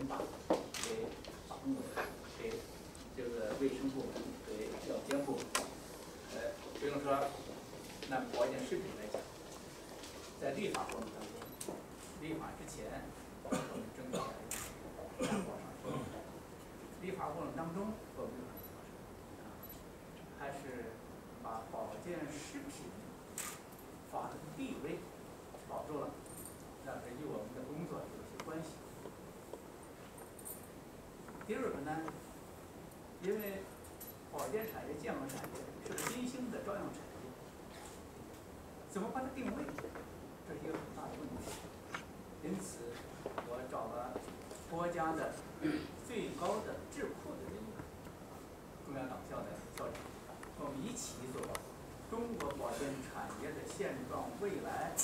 人大给党委给这个卫生部门给药监部门，比如说拿保健食品来讲，在立法过程当中，立法之前我们争取来上说，立法过程当中我们还是把保健食品法的地位保住了，那是与我们的工作有些关系。第二个呢，因为保健产业、健康产业是个新兴的朝阳产业，怎么把它定位，这是一个很大的问题。因此，我找了国家的最高的智库的人员，中央党校的校长，和我们一起做中国保健产业的现状、未来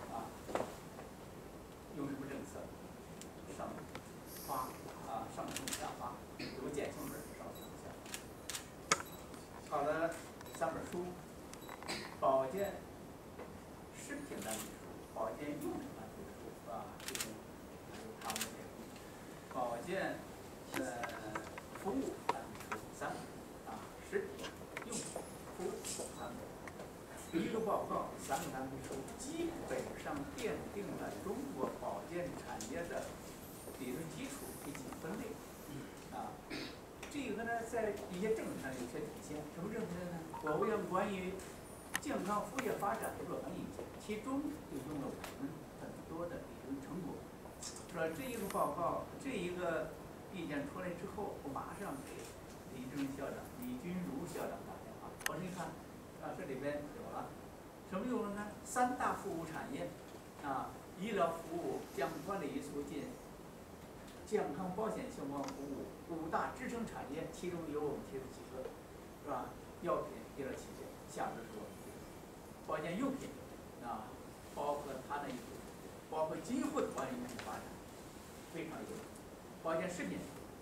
用什么政策上发上冲下发，有个简性本上冲下发。好了3本书，保健食品单品书、保健用品单品书这种他们的保健服务单品书3本食品、用品、服务3本。一个报告3个单品书，基本上奠定了中国保健产业的理论基础以及分类。这个呢，在一些政策上有些体现。什么政策呢？国务院关于健康服务业发展的若干意见，其中就用了我们很多的理论成果。说这一个报告，这一个意见出来之后，我马上给李军校长、李军儒校长打电话。我说你看，这里边有了什么有了呢？3大服务产业，医疗服务、健康管理与促进、健康保险相关服务，5大支撑产业，其中有我们提的几个，是吧？药品、医疗器械，下边是我们提的保健用品，包括它的一部分，包括今后的保健用品发展，非常有。保健食品，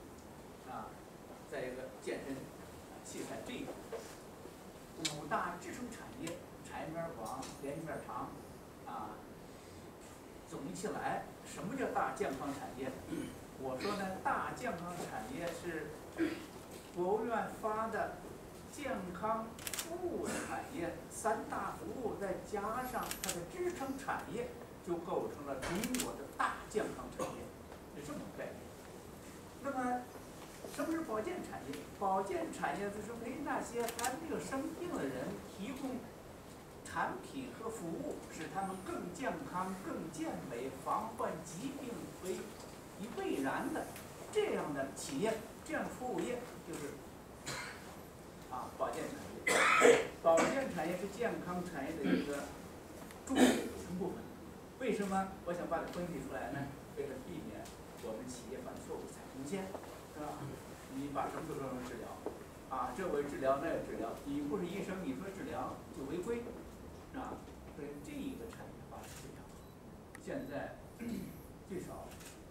再一个健身器材这一部分，5大支撑产业，产业面广，连接面长，总结起来，什么叫大健康产业？我说呢，大健康产业是国务院发的健康服务产业3大服务，再加上它的支撑产业，就构成了中国的大健康产业，是这么个概念。那么，什么是保健产业？保健产业就是为那些还没有生病的人提供产品和服务，使他们更健康、更健美，防患疾病为未然的这样的企业、这样的服务业，就是保健产业。保健产业是健康产业的一个重要的组成部分。为什么我想把它分析出来呢？为了避免我们企业犯错误踩红线，是吧？你把什么都说成治疗，这为治疗，那也治疗，你不是医生，你说治疗就违规，所以这一个产业发展非常好。现在最少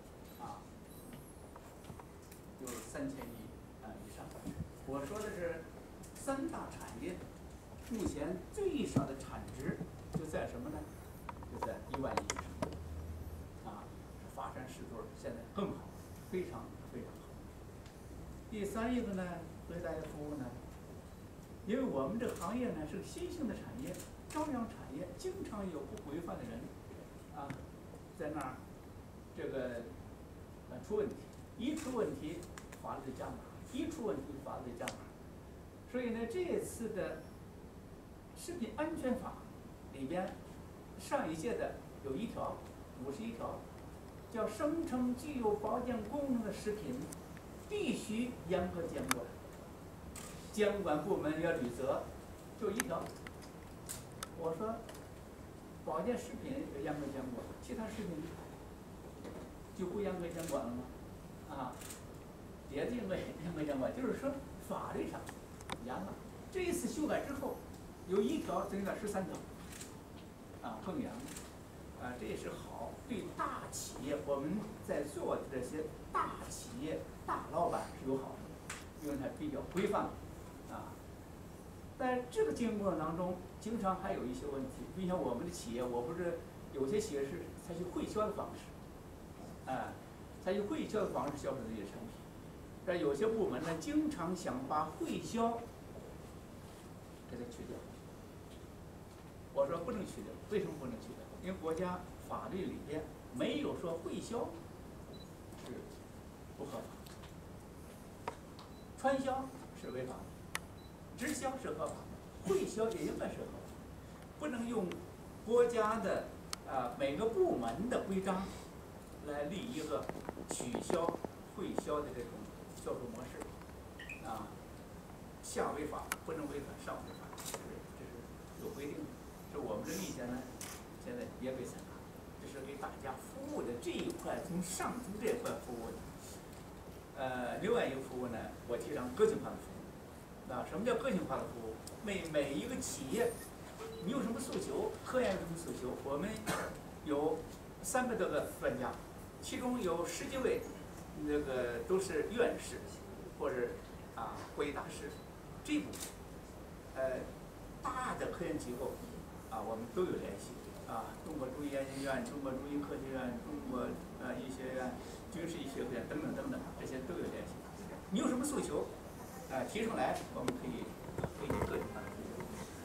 有3000亿以上。我说的是3大产业，目前最少的产值就在什么呢？就在1万亿以上。发展势头现在更好，非常非常好。第3一个呢，为大家服务呢，因为我们这个行业呢是个新兴的产业，朝阳产业，经常有不规范的人在那儿这个出问题，一出问题法律就加码，一出问题法律就加码。所以呢，这次的食品安全法里边，上一届的有1条，51条，叫声称具有保健功能的食品必须严格监管，监管部门要履责，就1条。我说，保健食品严格监管，其他食品就不严格监管了吗？别的严格监管，就是说法律上严了。这一次修改之后，有1条增加13条，更严了。这也是好，对大企业，我们在做的这些大企业、大老板是有好处，因为它比较规范在这个经过当中，经常还有一些问题，比如像我们的企业，我不是有些企业是采取会销的方式， 采用会销的方式销售自己的产品。但有些部门呢，经常想把会销给它去掉。我说不能去掉，为什么不能去掉？因为国家法律里边没有说会销是不合法，传销是违法的，直销是合法的，会销也应该是合法的，不能用国家的每个部门的规章来立一个取消会销的这种销售模式，下违法不能违反上违法，这是有规定的。是我们这个意见呢，现在也被采纳，这是给大家服务的这一块，从上层这一块服务的。另外一个服务呢，我提倡个性化的服务。什么叫个性化的服务？每一个企业，你有什么诉求，科研有什么诉求，我们有300多个专家，其中有10几位，那个都是院士或者国际大师，这部分，大的科研机构我们都有联系中国中医研究院、中国中医科学院、中国医学院、军事医学院等等等等，这些都有联系。你有什么诉求，提出来，我们可以给你个性化的服务。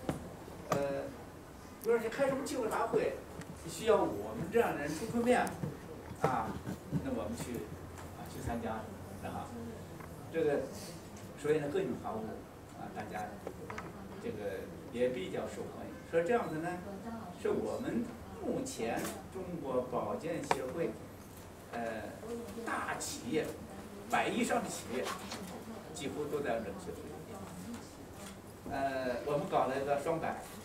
比如说你开什么技术大会，需要我们这样的人出面那我们去参加这个所以呢，个性化服务大家这个也比较受欢迎。说这样子呢，是我们目前中国保健协会大企业100以上的企业几乎都在我们这个协会。我们搞了一个双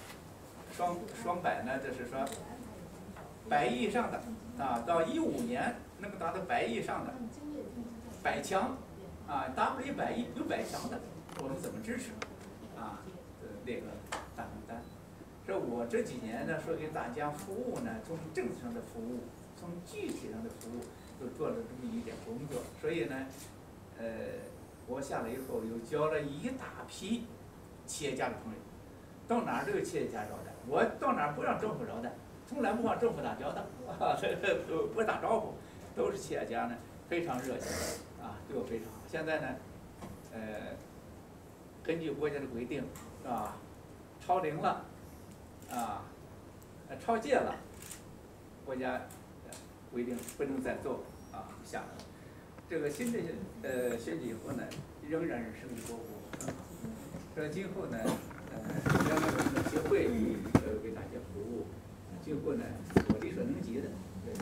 百呢，就是说100亿以上的到15年能够达到100亿以上的100强达不了100亿有100强的，我们怎么支持那个大名单？这我这几年呢，说给大家服务呢，从政策上的服务，从具体上的服务，都做了这么一点工作。所以呢，我下来以后又交了一大批企业家的朋友，到哪儿都有企业家招待，我到哪儿不让政府招待，从来不和政府打交道不打招呼，都是企业家呢，非常热情对我非常好。现在呢，根据国家的规定超龄了超届了，国家规定不能再做下来了。这个新的选举以后呢，仍然是生意勃勃很好。说今后呢，将来我们的协会为大家服务，今后呢，我力所能及的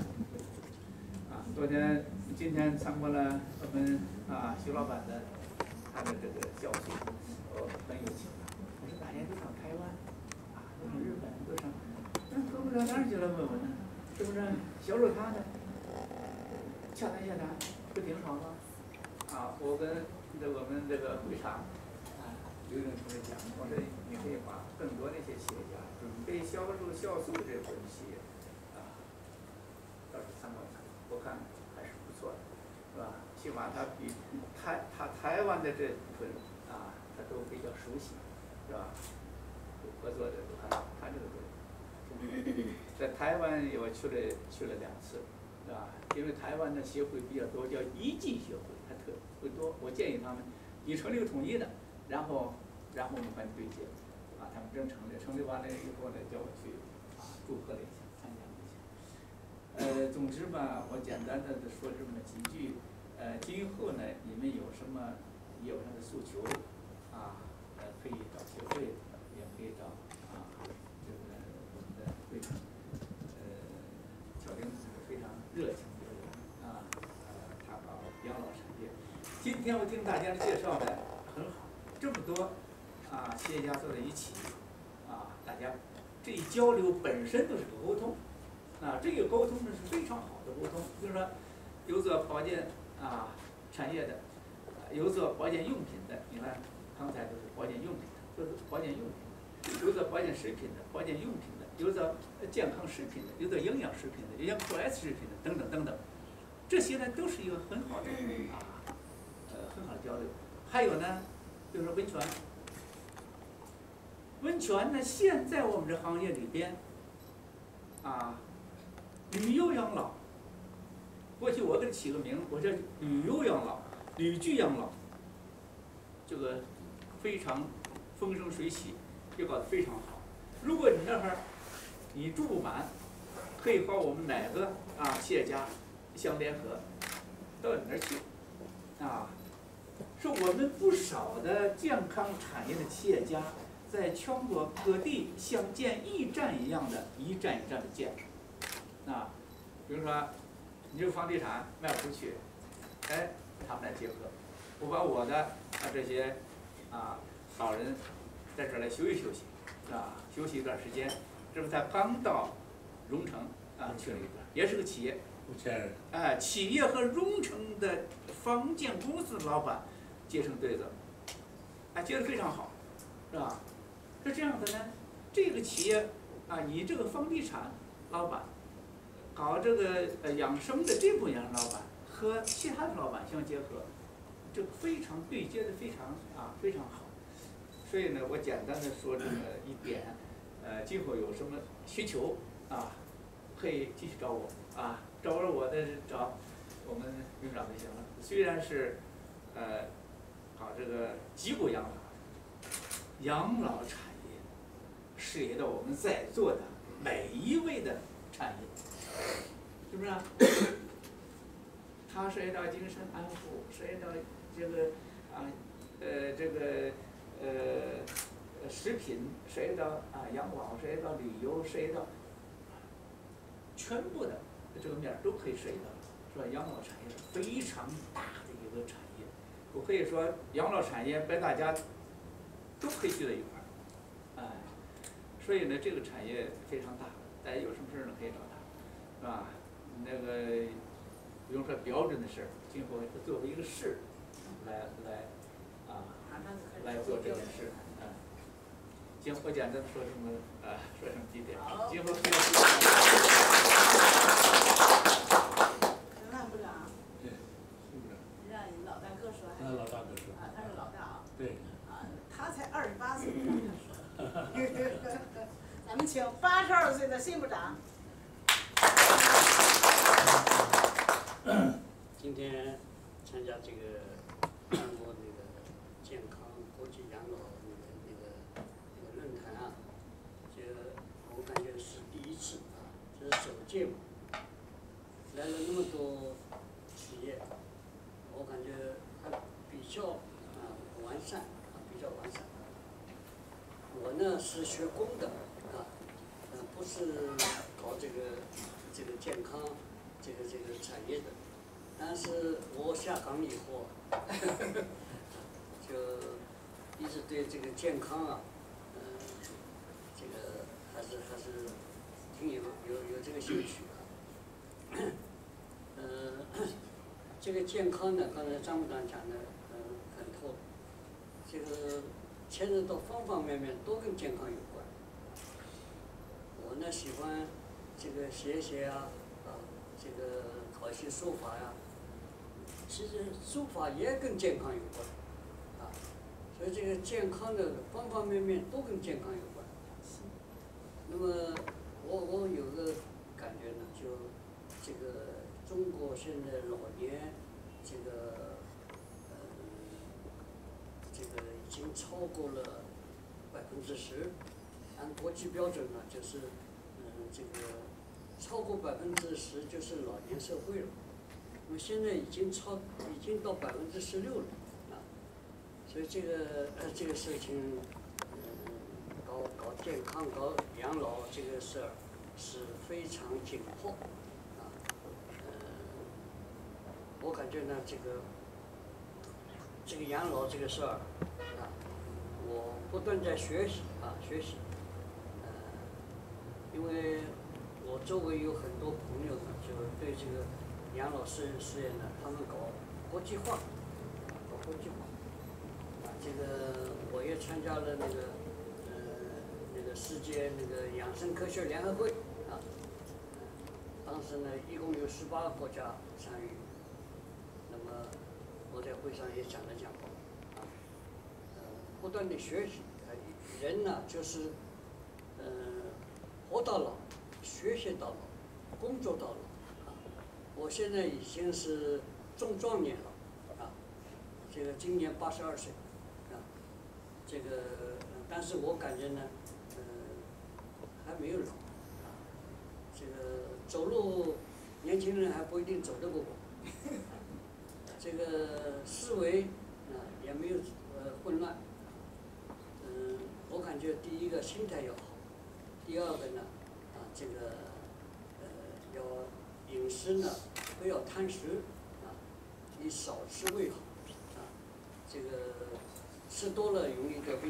今天参观了我们徐老板的他的这个教训，很有启发。我说大家都上台湾都上日本，都上，何部长当然就来问问呢，是不是销售他的洽谈，不挺好吗？我跟我们这个会场刘永同志讲，我说你可以把更多的一些企业家准备销售销售这部分企业到时参观参观，我看还是不错的，是吧？起码他比台湾的这部分他都比较熟悉，是吧？合作的他这个东西，在台湾我去了2次，是吧？因为台湾的协会比较多，叫医技协会，它特别多。我建议他们，你成立个统一的，然后我们办对接，他们真成立完了以后呢，叫我去祝贺了一下，参加了一下。总之吧，我简单的说这么几句。今后呢，你们有什么业务上的诉求可以找协会，也可以找这个我们的会长小林同志非常热情的人他搞养老产业。今天我听大家介绍的很好，这么多企业家坐在一起大家这一交流本身就是个沟通这个沟通呢是非常好的沟通。就是说，有做保健产业的，有做保健用品的，你看刚才都是保健用品的，都是保健用品的；有做保健食品的，保健用品的；有做健康食品的，有做营养食品的，有做 QS 食品的，等等等等。这些呢都是一个很好的很好的交流。还有呢，就是温泉。温泉呢，现在我们这行业里边旅游养老过去我给它起个名，我叫旅游养老、旅居养老，这个非常风生水起，也搞得非常好。如果你那儿你住不满，可以和我们哪个企业家相联合，到你那儿去，是我们不少的健康产业的企业家，在全国各地像建驿站一样的一站一站的建，比如说你这个房地产卖不出去，哎，他们来结合，我把我的这些老人在这儿来休息休息，休息一段时间，这不才刚到荣成去了一段，也是个企业。企业和荣成的房建公司的老板结成对子，结得非常好，是吧？是这样的呢，这个企业你这个房地产老板搞这个养生的这部分老板和其他的老板相结合，这非常对接的非常好。所以呢，我简单的说这么一点，今后有什么需求可以继续找我找我的找我们院长就行了。虽然是搞这个脊骨养老产业，涉及到我们在座的每一位的产业，是不是它涉及到精神安抚，涉及到这个食品，涉及到养老，涉及到旅游，涉及到全部的这个面都可以涉及到，是吧？养老产业是非常大的一个产业，我可以说养老产业把大家都可以聚在一块儿，所以呢，这个产业非常大，大家有什么事儿呢可以找他，是吧？那个不用说标准的事儿，今后作为一个事来做这件事，行，我简单的说这么几点，今后需要。 陈汉部长。 对，是不是？ 让老大哥说还是？ 老大哥说。 他是老大对。 他才28岁，让他说。咱们请82岁的新部长。 今天参加这个韩国那个健康国际养老那个论坛这个我感觉是第一次这是首届嘛，来了那么多企业，我感觉还比较完善比较完善。我呢是学工的不是搞这个健康这个产业的。但是我下岗以后，就一直对这个健康这个还是挺有这个兴趣这个健康呢，刚才张部长讲的很透，这个牵扯到方方面面都跟健康有关。我呢喜欢这个写这个考一些书法其实书法也跟健康有关，所以这个健康的方方面面都跟健康有关。那么我有个感觉呢，就这个中国现在老年这个已经超过了10%，按国际标准呢，就是这个超过10%就是老年社会了。那么现在已经到16%了所以这个事情，搞健康、搞养老这个事儿是非常紧迫我感觉呢，这个养老这个事儿我不断在学习因为我周围有很多朋友呢，就对这个养老事业呢，他们搞国际化，这个我也参加了那个世界那个养生科学联合会当时呢一共有18个国家参与，那么我在会上也讲了讲不断的学习人呢就是活到老，学习到老，工作到老我现在已经是中壮年了，啊，这个今年82岁，啊，这个，但是我感觉呢，还没有老，啊，这个走路年轻人还不一定走得过我，这个思维啊也没有混乱，我感觉第一个心态要好，第二个呢，啊这个要饮食呢不要贪食，啊，以少吃为好，啊，这个吃多了容易得病，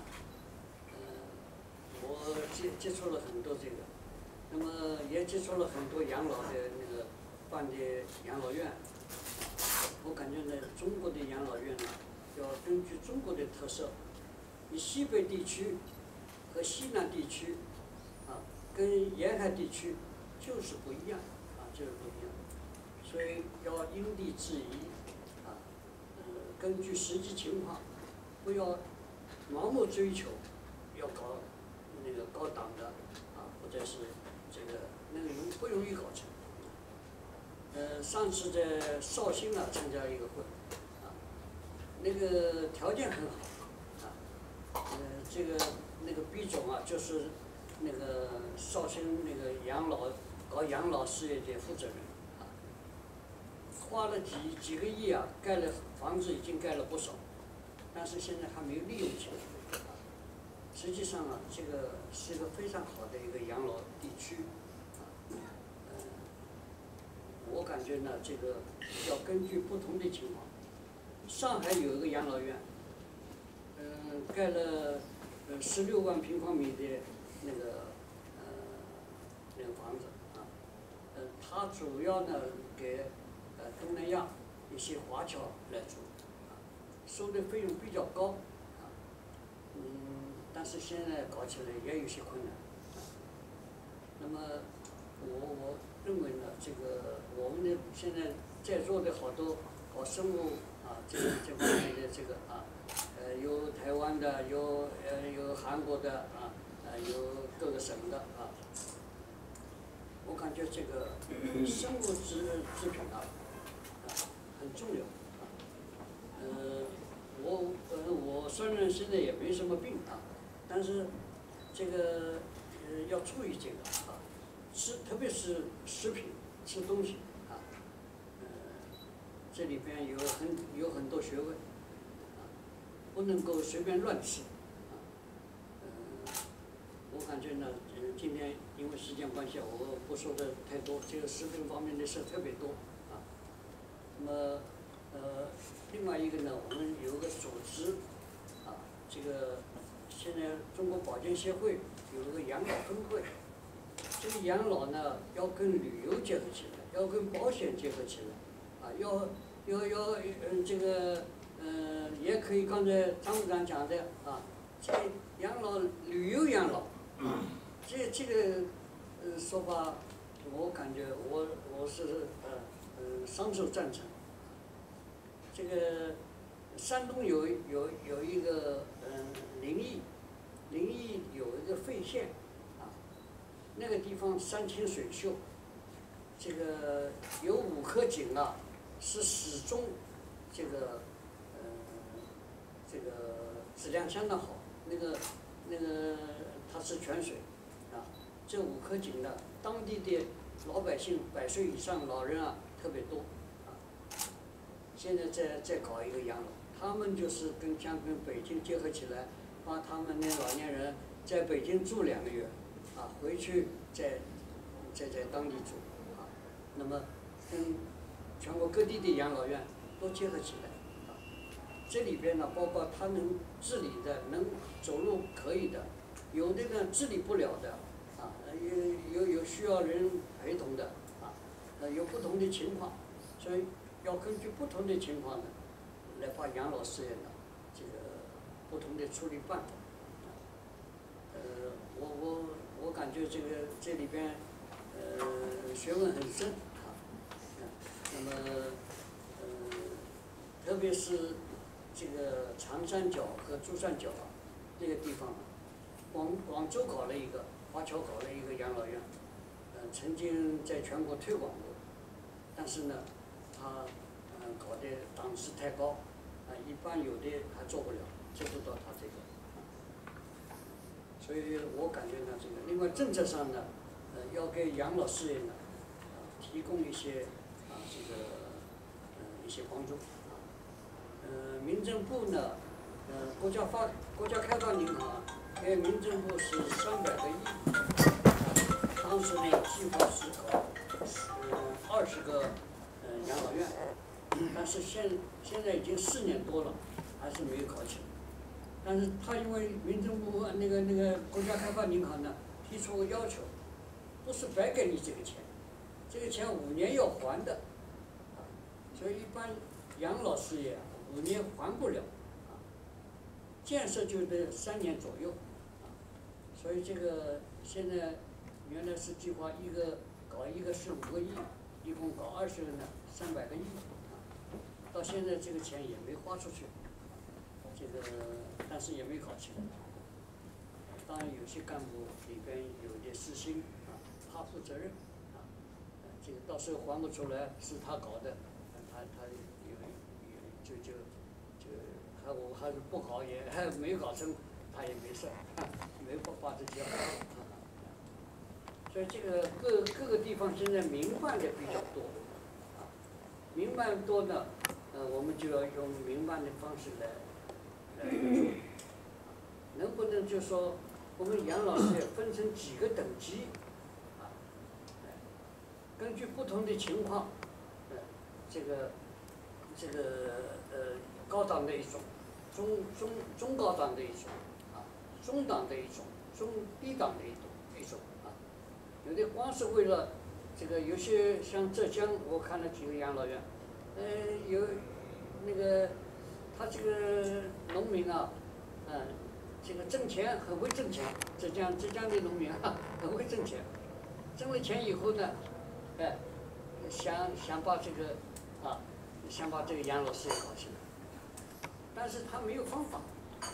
我接触了很多这个，那么也接触了很多养老的那个办的养老院，我感觉呢中国的养老院呢要根据中国的特色，以西北地区和西南地区，啊，跟沿海地区就是不一样，啊，就是不一样，所以要因地制宜，啊，根据实际情况，不要盲目追求，要搞那个高档的，啊，或者是这个那个不容易搞成。上次在绍兴啊参加一个会，啊，那个条件很好，啊，这个那个毕总啊就是那个绍兴那个搞养老事业的负责人，啊，花了几个亿啊，盖了房子已经盖了不少，但是现在还没有利用起来。实际上啊，这个是一个非常好的一个养老地区，啊，我感觉呢，这个要根据不同的情况。上海有一个养老院，盖了16万平方米的那个房子，啊，它主要呢给东南亚一些华侨来住，啊，收的费用比较高，啊，但是现在搞起来也有些困难，啊，那么我认为呢，这个我们的现在在座的好多搞生物啊这方面的这个啊，有台湾的，有韩国的啊，有各个省的啊，我感觉这个生物制品啊很重要，啊，我虽然现在也没什么病啊，但是这个要注意这个啊。特别是食品，吃东西啊，这里边有很多学问，啊，不能够随便乱吃，啊，我感觉呢，今天因为时间关系，我不说的太多，这个食品方面的事特别多，啊，那么另外一个呢，我们有个组织，啊，这个现在中国保健协会有一个养老分会。这个养老呢，要跟旅游结合起来，要跟保险结合起来，啊，要这个也可以刚才张部长讲的啊，这养老旅游养老，这个说法，我感觉我是双手赞成。这个山东有一个临沂有一个费县。那个地方山清水秀，这个有5颗井啊，是始终这个质量相当好。那个它是泉水，啊，这5颗井呢，当地的老百姓100岁以上老人啊特别多，啊，现在在搞一个养老，他们就是跟北京结合起来，把他们的老年人在北京住2个月。啊，回去在当地住，啊，那么跟全国各地的养老院都结合起来，啊，这里边呢，包括他能自理的，能走路可以的，有的呢自理不了的，啊，有需要人陪同的，啊，有不同的情况，所以要根据不同的情况呢，来把养老事业呢，这个不同的处理办法，我感觉这里边学问很深，啊，那么特别是这个长三角和珠三角这个地方，广州搞了一个，华侨搞了一个养老院，曾经在全国推广过， 但是呢，他搞的档次太高，一般有的还做不了，做不到他这个。所以我感觉呢，这个另外政策上呢，要给养老事业呢，提供一些这个一些帮助。民政部呢，国家开发银行给民政部是300个亿，当时呢计划是搞20个养老院，但是现在已经4年多了，还是没有搞起来。但是他因为民政部那个国家开发银行呢提出个要求，不是白给你这个钱，这个钱5年要还的，所以一般养老事业5年还不了，建设就得3年左右，所以这个现在原来是计划搞一个是5个亿，一共搞20个呢300个亿，到现在这个钱也没花出去，这个但是也没搞起来。当然有些干部里边有点私心怕负责任这个到时候还不出来是他搞的，他我还是不搞也还没搞成，他也没事，没把这交。所以这个各个地方现在民办的比较多，民办多呢，我们就要用民办的方式来做，能不能就说我们养老事业分成几个等级，根据不同的情况，这个高档的一种，中高档的一种，中档的一种，中低档的一种有的光是为了这个，有些像浙江，我看了几个养老院，有那个他这个农民这个挣钱很会挣钱，浙江的农民很会挣钱，挣了钱以后呢，想把这个养老事业搞起来，但是他没有方法，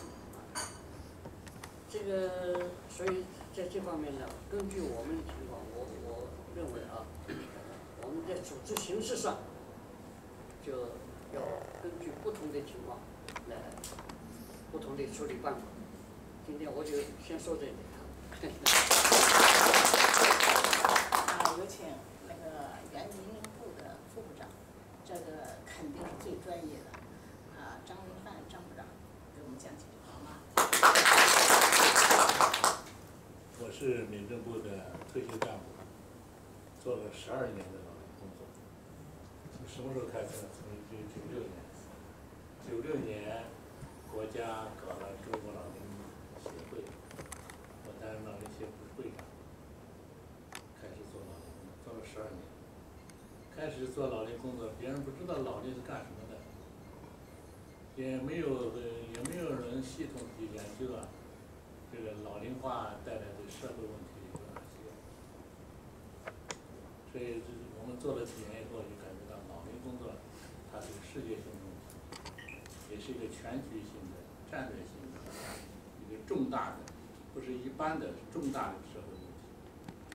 这个所以在这方面呢，根据我们的情况，我认为我们在组织形式上就要根据不同的情况来不同的处理办法。今天我就先说这一点。 有请那个原民政部的副部长，这个肯定是最专业的张维范张部长给我们讲解好吗？ 我是民政部的退休干部，做了12年的老龄工作。从什么时候开始呢？从96年，国家搞了中国老龄协会，我担任老龄协会会长，开始做老龄工作，做了12年。开始做老龄工作，别人不知道老龄是干什么的，也没有人系统地研究这个老龄化带来的社会问题有哪些。所以我们做了几年以后，就感觉到老龄工作它是个世界性问题，也是一个全局性的、战略性的一个重大的，不是一般的重大的社会问题。